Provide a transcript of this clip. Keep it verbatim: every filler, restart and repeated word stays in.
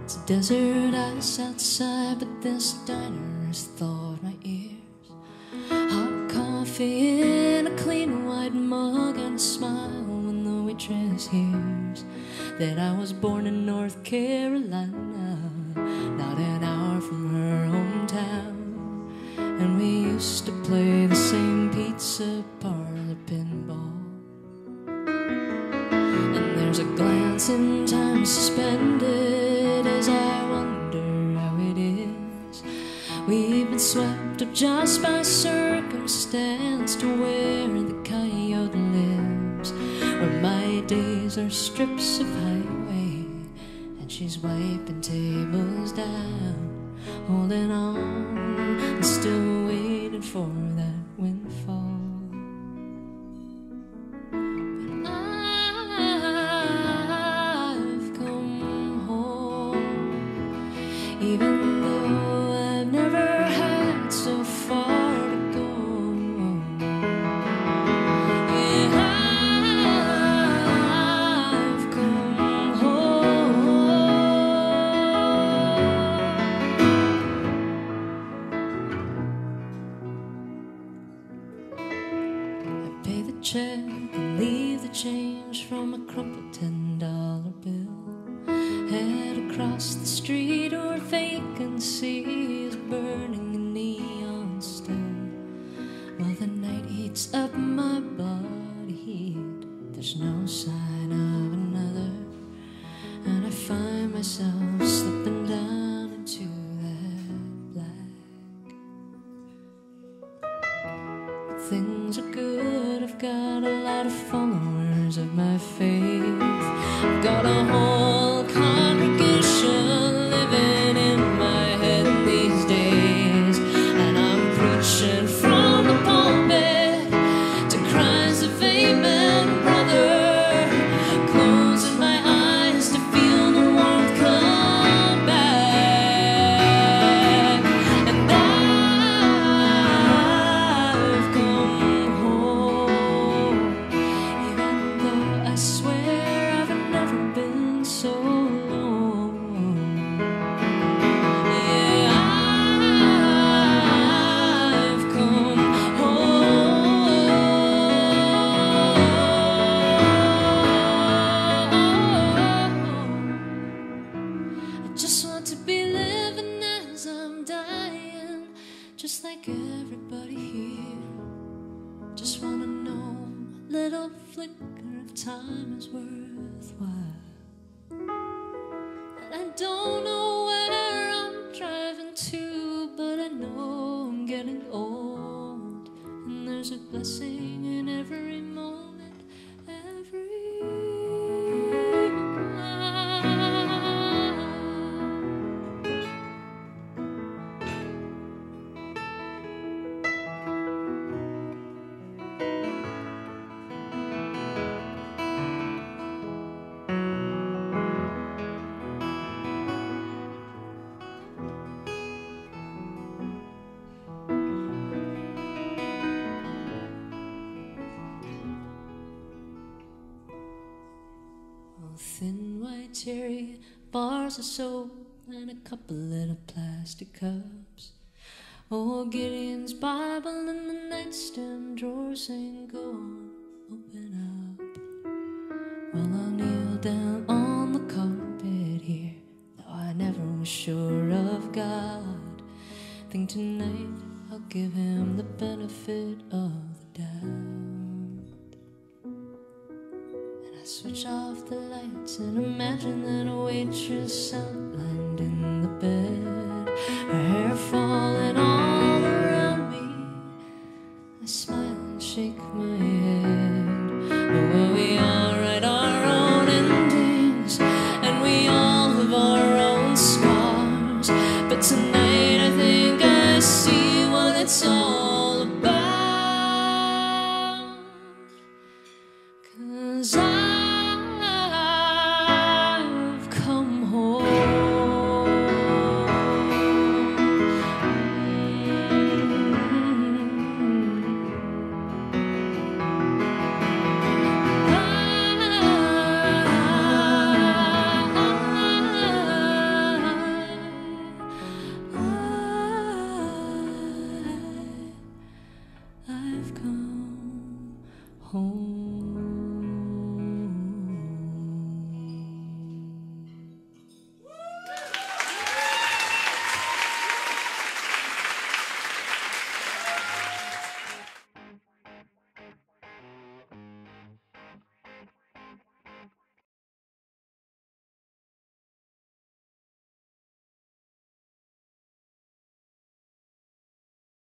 It's desert ice outside, but this diner has thawed my ears. Hot coffee in a clean white mug and a smile when the waitress hears that I was born in North Carolina, not an hour from her hometown. And we used to play the same pizza parlor pinball. And there's a glance in time suspended as I wonder how it is. We've been swept up just by circumstance to where the coyote lives, where my days are strips of highway, and she's wiping tables down, holding on and still waiting for that windfall. But I've come home, even though I've never had so far to go. Yeah, I've come home. Pay the check and leave the change from a crumpled ten dollar bill. Head across the street where vacancy is burning in neon still, while the night heats up my body heat. There's no sign of another, and I find myself slipping down into that black. Things are good, I've got a lot of followers of my faith. I've got a whole congregation living in my head these days, and I'm preaching from the pulpit to cries of amen, brother, closing my eyes to feel the warmth come back. And I've come home, even though I swear I've never been so alone. Yeah, I've come home. I just want to be living as I'm dying, just like everybody here. Just wanna know a little flicker of time is worthwhile. And I don't know where I'm driving to, but I know I'm getting old, and there's a blessing in every moment, every night. Oh, thin white cherry, bars of soap, and a couple little plastic cups. Oh, Gideon's Bible in the nightstand drawer saying, go on, open up. Well, I'll kneel down on the carpet here, though I never was sure of God. Think tonight I'll give him the benefit of the doubt. And I switch off the lights and imagine that a waitress outlined in the bed